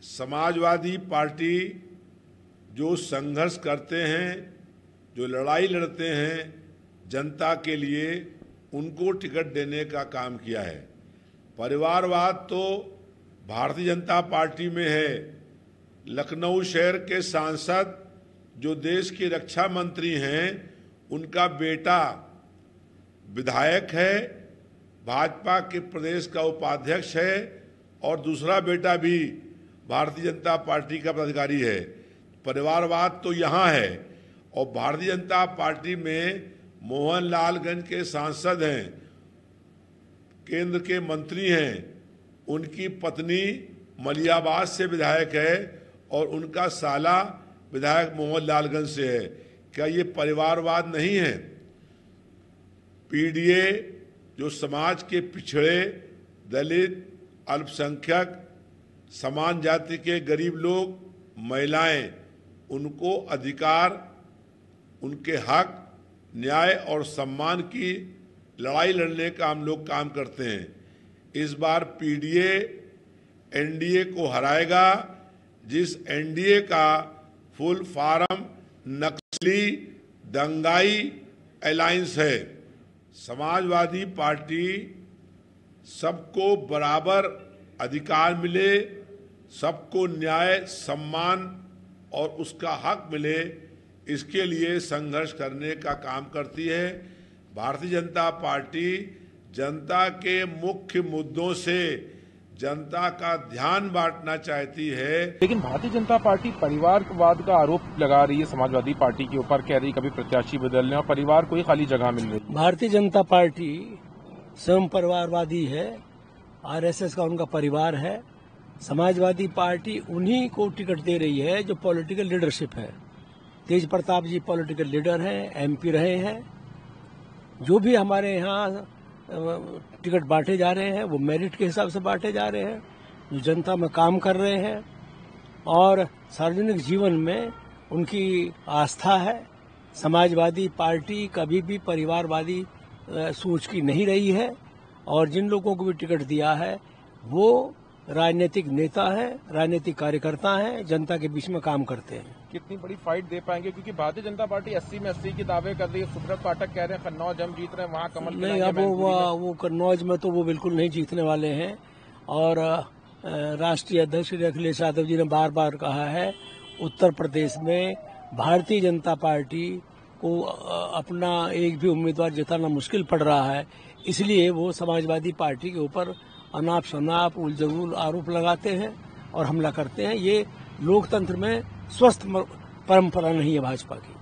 Samajwadi party जो संघर्ष करते हैं, जो लड़ाई लड़ते हैं जनता के लिए, उनको टिकट देने का काम किया है। परिवारवाद तो भारतीय जनता पार्टी में है। लखनऊ शहर के सांसद जो देश के रक्षा मंत्री हैं, उनका बेटा विधायक है, भाजपा के प्रदेश का उपाध्यक्ष है, और दूसरा बेटा भी भारतीय जनता पार्टी का पदाधिकारी है। परिवारवाद तो यहाँ है। और भारतीय जनता पार्टी में मोहनलालगंज के सांसद हैं, केंद्र के मंत्री हैं, उनकी पत्नी मलियाबाद से विधायक है और उनका साला विधायक मोहनलालगंज से है। क्या ये परिवारवाद नहीं है? पीडीए जो समाज के पिछड़े, दलित, अल्पसंख्यक, समान जाति के गरीब लोग, महिलाएं, उनको अधिकार, उनके हक, न्याय और सम्मान की लड़ाई लड़ने का हम लोग काम करते हैं। इस बार पीडीए एनडीए को हराएगा, जिस एनडीए का फुल फॉर्म नक्सली दंगाई अलायंस है। समाजवादी पार्टी सबको बराबर अधिकार मिले, सबको न्याय, सम्मान और उसका हक मिले, इसके लिए संघर्ष करने का काम करती है। भारतीय जनता पार्टी जनता के मुख्य मुद्दों से जनता का ध्यान बांटना चाहती है। लेकिन भारतीय जनता पार्टी परिवारवाद का आरोप लगा रही है समाजवादी पार्टी के ऊपर, कह रही कभी प्रत्याशी बदलने और परिवार को ही खाली जगह मिल रही है। भारतीय जनता पार्टी स्वयं परिवारवादी है, आरएसएस का उनका परिवार है। समाजवादी पार्टी उन्हीं को टिकट दे रही है जो पॉलिटिकल लीडरशिप है। तेज प्रताप जी पॉलिटिकल लीडर हैं, एमपी रहे हैं। जो भी हमारे यहाँ टिकट बांटे जा रहे हैं वो मेरिट के हिसाब से बांटे जा रहे हैं, जो जनता में काम कर रहे हैं और सार्वजनिक जीवन में उनकी आस्था है। समाजवादी पार्टी कभी भी परिवारवादी सोच की नहीं रही है और जिन लोगों को भी टिकट दिया है वो राजनीतिक नेता है, राजनीतिक कार्यकर्ता हैं, जनता के बीच में काम करते हैं। कितनी बड़ी फाइट दे पाएंगे, क्योंकि भारतीय जनता पार्टी 80 में 80 के दावे कर रही है। सुब्रत पाठक कह रहे हैं कन्नौज हम जीत रहे हैं, वहाँ कमल नहीं। अब वो कन्नौज में तो वो बिल्कुल नहीं जीतने वाले हैं। और राष्ट्रीय अध्यक्ष श्री अखिलेश यादव जी ने बार बार कहा है उत्तर प्रदेश में भारतीय जनता पार्टी को अपना एक भी उम्मीदवार जिताना मुश्किल पड़ रहा है, इसलिए वो समाजवादी पार्टी के ऊपर अनाप शनाप उलझुल आरोप लगाते हैं और हमला करते हैं। ये लोकतंत्र में स्वस्थ परंपरा नहीं है भाजपा की।